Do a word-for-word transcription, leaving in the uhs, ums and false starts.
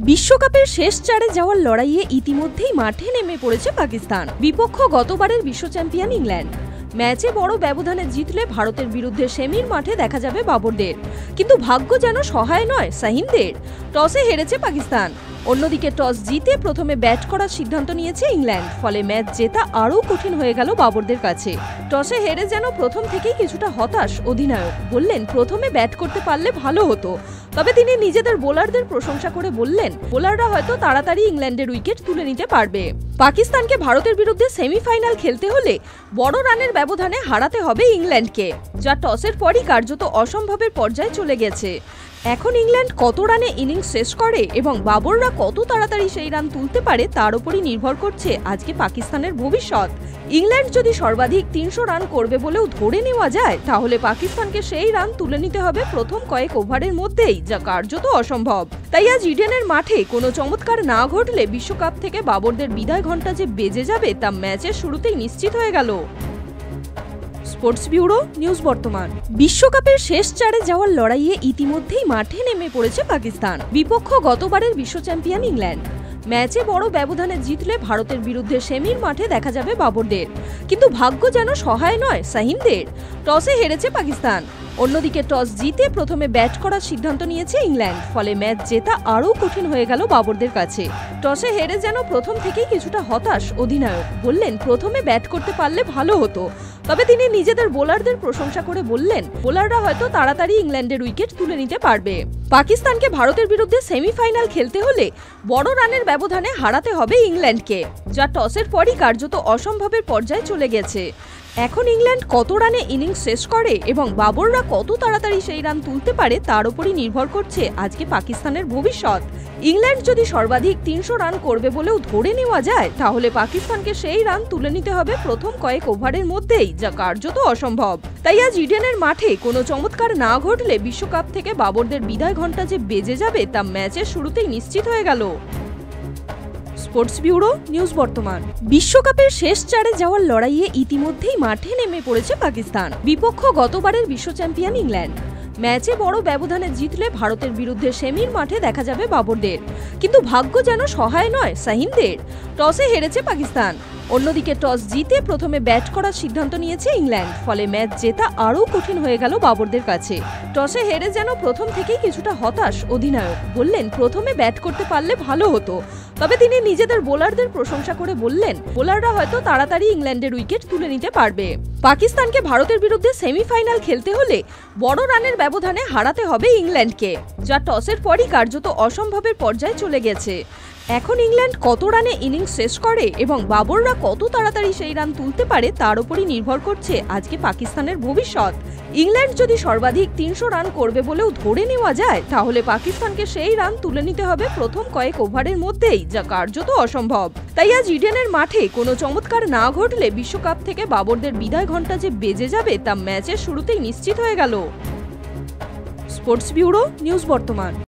বিশ্বকাপের শেষ চারে যাওয়ার লড়াইয়ে ইতিমধ্যেই মাঠে নেমে পড়েছে পাকিস্তান। বিপক্ষ গতবারের বিশ্ব চ্যাম্পিয়ন ইংল্যান্ড। ম্যাচে বড় ব্যবধানে জিতলে ভারতের বিরুদ্ধে সেমির মাঠে দেখা যাবে বাবরদের, কিন্তু ভাগ্য যেন সহায় নয় শাহিনদের। টসে হেরেছে পাকিস্তান। অন্যদিকে টস জিতে প্রথমে ব্যাট করার সিদ্ধান্ত নিয়েছে ইংল্যান্ড, ফলে ম্যাচ জেতা আরও কঠিন হয়ে গেল বাবরদের কাছে। টসে হেরে যেন প্রথম থেকেই কিছুটা হতাশ অধিনায়ক। বললেন প্রথমে ব্যাট করতে পারলে ভালো হতো, তবে তিনি নিজেদের বোলারদের প্রশংসা করে বললেন বোলাররা হয়তো তাড়াতাড়ি ইংল্যান্ডের উইকেট তুলে নিতে পারবে। পাকিস্তানকে ভারতের বিরুদ্ধে সেমিফাইনাল খেলতে হলে বড় রানের ব্যবধানে হারাতে হবে ইংল্যান্ডকে, যা টসের পরই কার্যত অসম্ভবের পর্যায়ে চলে গেছে। এখন ইংল্যান্ড কত রানে ইনিংস শেষ করে এবং বাবররা কত তাড়াতাড়ি সেই রান তুলতে পারে তার উপরই নির্ভর করছে আজকে পাকিস্তানের ভবিষ্যৎ। ইংল্যান্ড যদি সর্বাধিক তিনশো রান করবে বলেও ধরে নেওয়া যায়, তাহলে পাকিস্তানকে সেই রান তুলে নিতে হবে প্রথম কয়েক ওভারের মধ্যেই, যা কার্যত অসম্ভব। তাই আজ ইডেনের মাঠে কোনো চমৎকার না ঘটলে বিশ্বকাপ থেকে বাবরদের বিদায় ঘণ্টা যে বেজে যাবে তা ম্যাচের শুরুতেই নিশ্চিত হয়ে গেল। স্পোর্টস ব্যুরো, নিউজ বর্তমান। বিশ্বকাপের শেষ চারে যাওয়ার লড়াইয়ে ইতিমধ্যেই মাঠে নেমে পড়েছে পাকিস্তান। বিপক্ষ গতবারের বিশ্ব চ্যাম্পিয়ন ইংল্যান্ড। ম্যাচে বড় ব্যবধানে জিতলে ভারতের বিরুদ্ধে সেমির মাঠে দেখা যাবে বাবরদের, কিন্তু ভাগ্য যেন সহায় নয় শাহিনদের। টসে হেরেছে পাকিস্তান। অন্যদিকে টস জিতে প্রথমে ব্যাট করার সিদ্ধান্ত নিয়েছে ইংল্যান্ড, ফলে ম্যাচ জেতা আরও কঠিন হয়ে গেল বাবরদের কাছে। টসে হেরে যেন প্রথম থেকেই কিছুটা হতাশ অধিনায়ক। বললেন প্রথমে ব্যাট করতে পারলে ভালো হতো, তবে তিনি নিজেদের বোলারদের প্রশংসা করে বললেন বোলাররা হয়তো তাড়াতাড়ি ইংল্যান্ডের উইকেট তুলে নিতে পারবে। পাকিস্তানকে ভারতের বিরুদ্ধে সেমিফাইনাল খেলতে হলে বড় রানের ব্যবধানে হারাতে হবে ইংল্যান্ডকে, যা টসের পরই কার্যত অসম্ভবের পর্যায়ে চলে গেছে। এখন ইংল্যান্ড কত রানে ইনিংস শেষ করে এবং বাবররা কত তাড়াতাড়ি সেই রান তুলতে পারে তার উপরই নির্ভর করছে আজকে পাকিস্তানের ভবিষ্যৎ। ইংল্যান্ড যদি সর্বাধিক তিনশো রান করবে বলেও ধরে নেওয়া যায়, তাহলে পাকিস্তানকে সেই রান তুলে নিতে হবে প্রথম কয়েক ওভারের মধ্যেই, যা কার্যত অসম্ভব। তাই আজ ইডেনের মাঠে কোনো চমৎকার না ঘটলে বিশ্বকাপ থেকে বাবরদের বিদায় ঘণ্টা যে বেজে যাবে তা ম্যাচের শুরুতেই নিশ্চিত হয়ে গেল। স্পোর্টস ব্যুরো, নিউজ বর্তমান। বিশ্বকাপের শেষ চারে যাওয়ার লড়াইয়ে ইতিমধ্যেই মাঠে নেমে পড়েছে পাকিস্তান। বিপক্ষ গতবারের বিশ্ব চ্যাম্পিয়ন ইংল্যান্ড। ম্যাচে বড় ব্যবধানে জিতলে ভারতের বিরুদ্ধে সেমির মাঠে দেখা যাবে বাবরদের, কিন্তু ভাগ্য যেন সহায় নয় শাহিনদের। টসে হেরেছে পাকিস্তান। অন্যদিকে টস জিতে প্রথমে ব্যাট করার সিদ্ধান্ত নিয়েছে ইংল্যান্ড, ফলে ম্যাচ জেতা আরও কঠিন হয়ে গেল বাবরদের কাছে। টসে হেরে যেন প্রথম থেকেই কিছুটা হতাশ অধিনায়ক। বললেন প্রথমে ব্যাট করতে পারলে ভালো হতো, তবে তিনি নিজেদের বোলারদের প্রশংসা করে বললেন বোলাররা হয়তো তাড়াতাড়ি ইংল্যান্ডের উইকেট তুলে নিতে পারবে। পাকিস্তানকে ভারতের বিরুদ্ধে সেমিফাইনাল খেলতে হলে বড় রানের ব্যবধানে হারাতে হবে ইংল্যান্ডকে, যা টসের পরই কার্যত অসম্ভবের পর্যায়ে চলে গেছে। এখন ইংল্যান্ড কত রানে ইনিংস শেষ করে এবং বাবররা কত তাড়াতাড়ি সেই রান তুলতে পারে তার উপরই নির্ভর করছে আজকে পাকিস্তানের ভবিষ্যৎ। ইংল্যান্ড যদি সর্বাধিক তিনশো রান করবে বলেও ধরে নেওয়া যায়, তাহলে পাকিস্তানকে সেই রান তুলে নিতে হবে প্রথম কয়েক ওভারের মধ্যেই, যা কার্যত অসম্ভব। তাই আজ ইডেনের মাঠে কোনো চমৎকার না ঘটলে বিশ্বকাপ থেকে বাবরদের বিদায় ঘণ্টা যে বেজে যাবে তা ম্যাচের শুরুতেই নিশ্চিত হয়ে গেল। স্পোর্টস ব্যুরো, নিউজ বর্তমান।